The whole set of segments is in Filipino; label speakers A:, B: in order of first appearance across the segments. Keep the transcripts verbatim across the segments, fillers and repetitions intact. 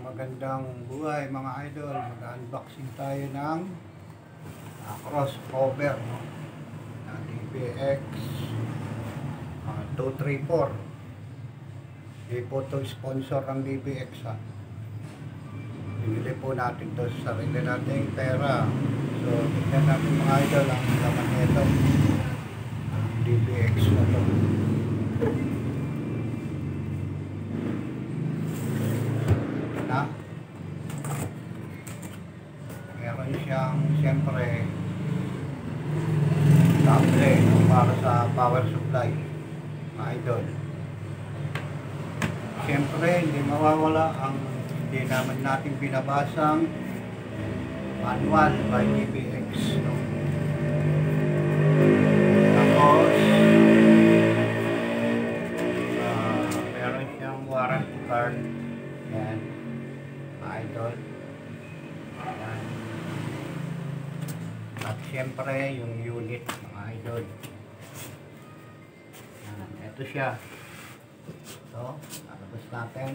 A: magandang buhay mga idol. Mag-unboxing tayo ng uh, crossover, no? Na D B X uh, two three four. Hindi po ito sponsor ng D B X, ha. Binili po natin ito sa sarili nating pera. So tignan natin mga idol ang laman nito, D B X na ito. Meron siyang siyempre cable, no, para sa power supply mga idol. Siyempre hindi mawawala ang hindi naman natin binabasang manual by D B X, no? Tapos uh, meron siyang warranty card. Yan mga idol. Yan. At syempre yung unit mga idol. Yan. Ito siya. Ito, nalabas natin.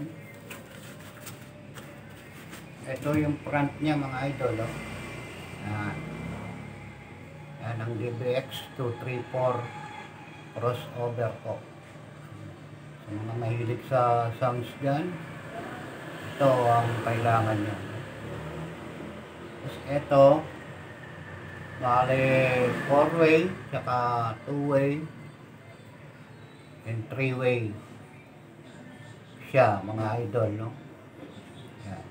A: Ito yung front niya mga idol, oh. Yan. Yan ang D B X two three four crossover po. Sa mga mahilig sa sounds dyan, ito ang kailangan niya. Tapos ito, bale four way, tsaka two way, and three way siya mga idol, no? Yan.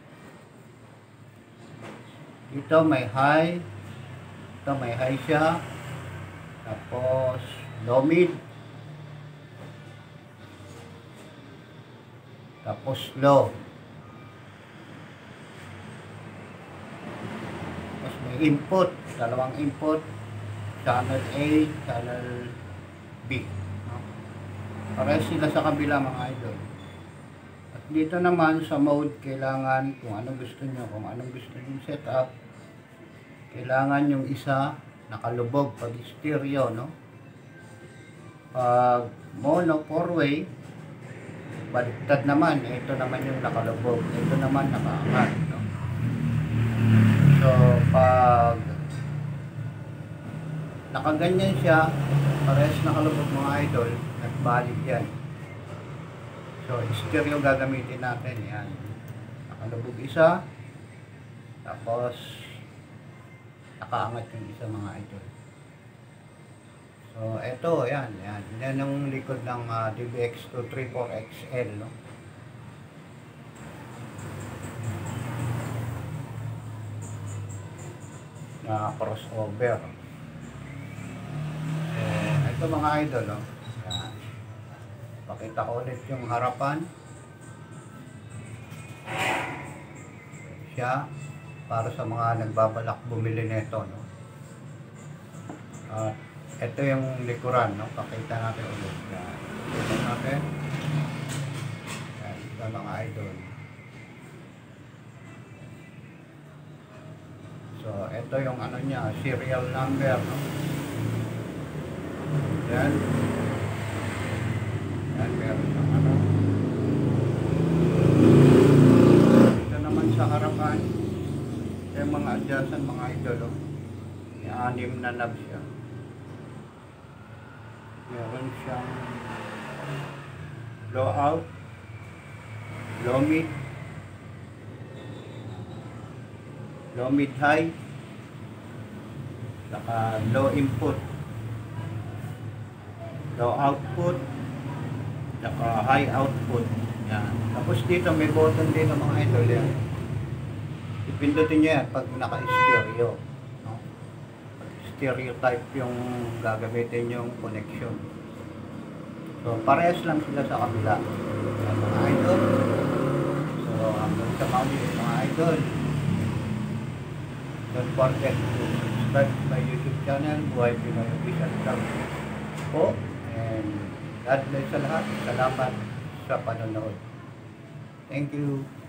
A: Dito may high, ito may high siya, tapos low mid, tapos low. Tapos may input, dalawang input, channel A, channel B, no? Parehas sila sa kabila mga idol. At dito naman sa mode, kailangan kung anong gusto nyo, kung anong gusto nyo setup. Kailangan yung isa nakalubog pag stereo, no? Pag mono four way, baliktad naman, ito naman yung nakalubog, ito naman nakaangat, no? So pag nakaganyan siya, parehas nakalubog mga idol, nagbalik yan. So stereo gagamitin natin. Yan, nakalubog isa, tapos nakaangat yung isa mga idol. So eto, yan, yan, yan yung likod ng uh, D B X two three four X L, no? Na crossover. So ito mga idol, no? Yan. Pakita ko ulit yung harapan siya para sa mga nagbabalak bumili nito, no? At uh, ito yung likuran, no? Pakita natin ulit. Yan. Pakita natin. Yan, ito mga idol. So, ito yung ano niya, serial number, no? Yan. Yan, meron ng ano. Ito naman sa harapan, yung mga adjacent mga idol, no? Yung anim na knob siya. Meron siyang low out, low mid, low mid high, saka low input, low output, saka high output. Yan. Tapos dito may button din ng mga idol yan. Ipindutin nyo yan pag naka-stereo, no? Pag stereo type yung gagamitin yung connection. So parehas lang sila sa kabila. Yan, mga idol. So hanggang sa muli mga idol. Don't forget to subscribe to my YouTube channel, Buhay Pinoy Official Vlog po. And God bless sa lahat. Salamat sa panonood. Thank you.